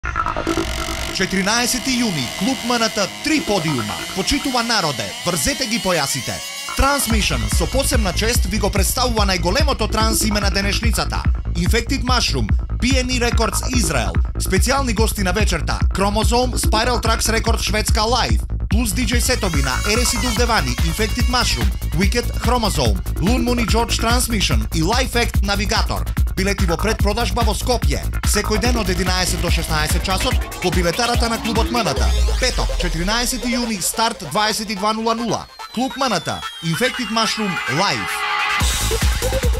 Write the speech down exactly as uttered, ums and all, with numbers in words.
четиринаесети јуни, клуб М Н Т, три подиума. Почитува народе, врзете ги појасите. Transmission со посебна чест ви го представува најголемото транс име на денешницата. Infected Mushroom, Би Ен И Records Израел. Специјални гости на вечерта: Chromosome, Spiral Tracks Records Шведска Live, плюс диџеј сетови на Ереси Дувдевани, Infected Mushroom, Wicked, Chromosome, Loon Moon и George Transmission и Life Act Navigator. Билети во предпродажба во Скопје. Секој ден од единаесет до шеснаесет часот по билетарата на клубот М Н Т. Петок, четиринаесети јуни, старт дваесет и два нула нула. Клуб М Н Т, Infected Mushroom Live.